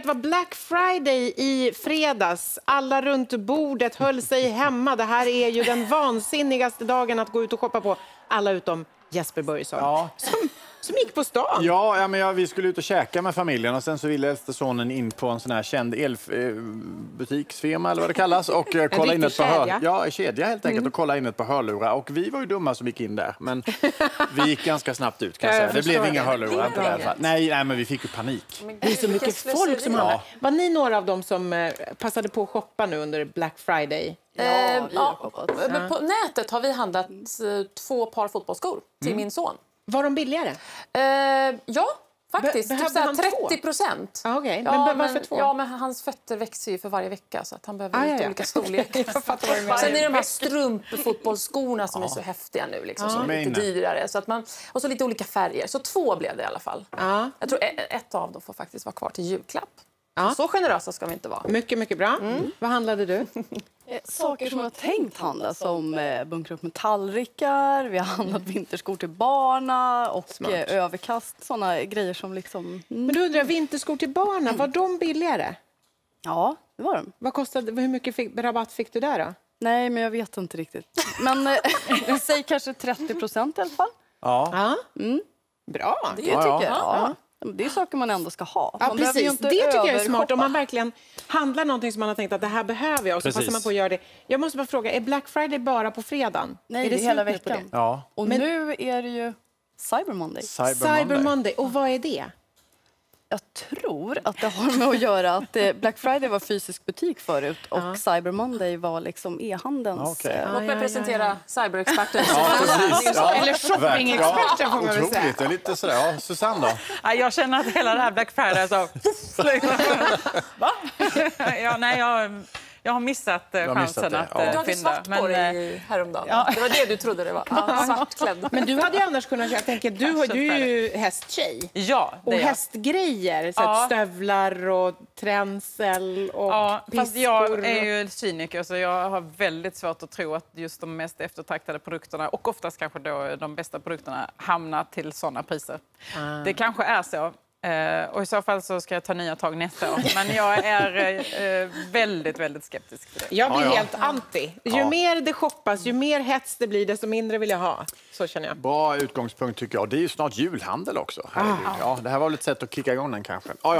Det var Black Friday i fredags. Alla runt bordet höll sig hemma. Det här är ju den vansinnigaste dagen att gå ut och shoppa på. Alla utom Jesper Börjesson. Ja. Som gick på stan. Ja, men vi skulle ut och käka med familjen och sen så ville äldste sonen in på en sån här känd elbutiksfirma eller vad det kallas och kolla in ett par kedja helt enkelt och kolla in ett par hörlurar och vi var ju dumma som gick in där men vi gick ganska snabbt ut kan jag säga. Det blev inga hörlurar inte där. Nej, men vi fick ju panik. Det är så mycket folk som handlar. Var ni några av dem som passade på att shoppa nu under Black Friday? Men på nätet har vi handlat 2 par fotbollsskor till min son. Var de billigare? Ja, faktiskt. Typ 30%. Okay. Men varför 2? Ja, men hans fötter växer ju för varje vecka så att han behöver lite olika storlekar. Sen är de här strumpfotbollsskorna som är så häftiga nu liksom, som är lite dyrare så att och så lite olika färger. Så 2 blev det i alla fall. Jag tror ett av dem får faktiskt vara kvar till julklapp. Så generösa ska vi inte vara. Mycket, mycket bra. Vad handlade du? Saker som jag tänkt handla som bunkra upp med tallrikar, vi har handlat vinterskor till barna och överkast, sådana grejer som liksom... Men du undrar, vinterskor till barna, var de billigare? Ja, det var de. Vad kostade, hur mycket rabatt fick du där då? Nej, men jag vet inte riktigt. Men jag säger kanske 30% i alla fall. Ja. Bra. Det tycker jag. Ja. Det är saker man ändå ska ha. Ja, precis. Det tycker jag är smart. Om man verkligen handlar någonting som man har tänkt att det här behöver jag och så passar man på att göra det. Jag måste bara fråga, är Black Friday bara på fredagen? Nej, är det hela veckan. Ja. Och nu är det ju Cyber Monday. Cyber Monday. Och vad är det? Jag tror att det har med att göra att Black Friday var fysisk butik förut och Cyber Monday var liksom e-handelns... Låt mig presentera cyberexperten. Eller shoppingexperten får man väl säga. Otroligt, det är lite sådär. Ja, Susanne då? Ja, jag känner att hela det här Black Friday så... Va? Jag har missat chansen att Du hade svart på dig häromdagen. Ja. Det var det du trodde det var. Svartklädd. Men du hade ju annars kunnat... Jag tänker, du är ju hästtjej. Ja, det och är jag. Hästgrejer. Så att stövlar och tränsel och piskor. Fast jag är ju cyniker så jag har väldigt svårt att tro att just de mest eftertraktade produkterna och oftast kanske då de bästa produkterna hamnar till sådana priser. Det kanske är så. Och i så fall så ska jag ta nya tag nästa år. Men jag är väldigt, väldigt skeptisk till det. Jag blir helt anti. Ju mer det shoppas, ju mer hets det blir, desto mindre vill jag ha. Så känner jag. Bra utgångspunkt tycker jag. Det är ju snart julhandel också. Ja, det här var väl ett sätt att kicka igång den kanske.